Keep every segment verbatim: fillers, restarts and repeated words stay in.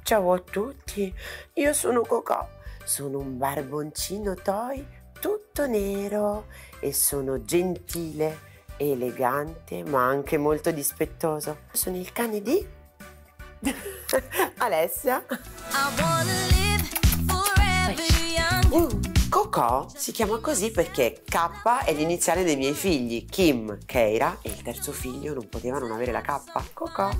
Ciao a tutti, io sono Cocò, sono un barboncino toy tutto nero e sono gentile, elegante ma anche molto dispettoso. Sono il cane di Alessia. Uh, Cocò si chiama così perché K è l'iniziale dei miei figli, Kim, Keira, e il terzo figlio non poteva non avere la K, Cocò.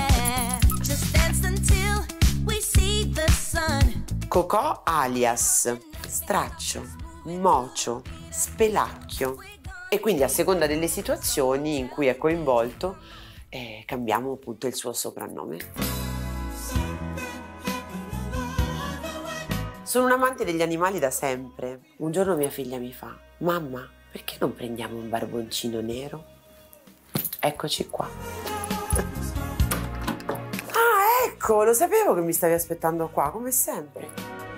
Cocò alias straccio, mocio, spelacchio, e quindi a seconda delle situazioni in cui è coinvolto eh, cambiamo appunto il suo soprannome. Sono un amante degli animali da sempre. Un giorno mia figlia mi fa: mamma, perché non prendiamo un barboncino nero? Eccoci qua. Ah, ecco, lo sapevo che mi stavi aspettando qua, come sempre.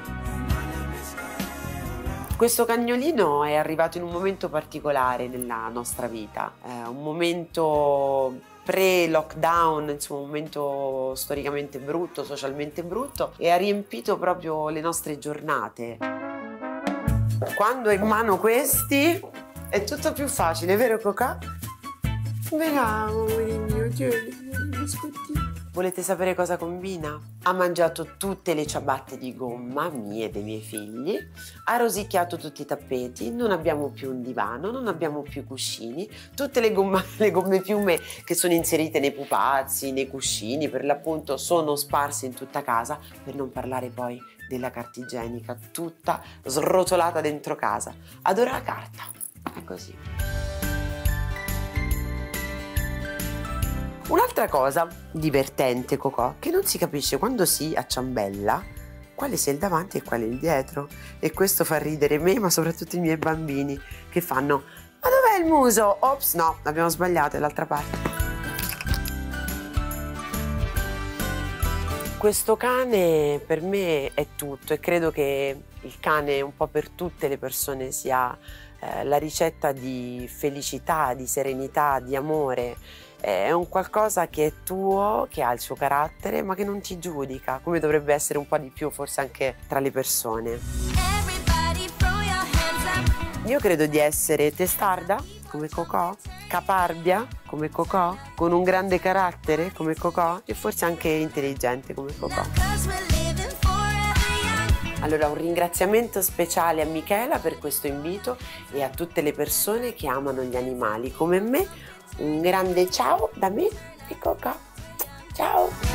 Questo cagnolino è arrivato in un momento particolare nella nostra vita, eh, un momento pre-lockdown, insomma un momento storicamente brutto, socialmente brutto, e ha riempito proprio le nostre giornate. Quando ho in mano questi è tutto più facile, vero Cocò? Vediamo, mio Dio, i biscottini. Volete sapere cosa combina? Ha mangiato tutte le ciabatte di gomma, mie e dei miei figli, ha rosicchiato tutti i tappeti, non abbiamo più un divano, non abbiamo più cuscini, tutte le, gomma, le gomme piume che sono inserite nei pupazzi, nei cuscini, per l'appunto sono sparse in tutta casa, per non parlare poi della carta igienica, tutta srotolata dentro casa. Adora la carta, è così. Un'altra cosa divertente, Cocò, che non si capisce quando si acciambella quale sia il davanti e quale il dietro, e questo fa ridere me ma soprattutto i miei bambini che fanno: ma dov'è il muso? Ops, no, abbiamo sbagliato, è l'altra parte. Questo cane per me è tutto, e credo che il cane un po' per tutte le persone sia eh, la ricetta di felicità, di serenità, di amore. È un qualcosa che è tuo, che ha il suo carattere, ma che non ti giudica, come dovrebbe essere un po' di più forse anche tra le persone. Io credo di essere testarda, come Cocò, caparbia, come Cocò, con un grande carattere, come Cocò, e forse anche intelligente, come Cocò. Allora, un ringraziamento speciale a Michela per questo invito e a tutte le persone che amano gli animali come me. Un grande ciao da me e Cocò. Ciao!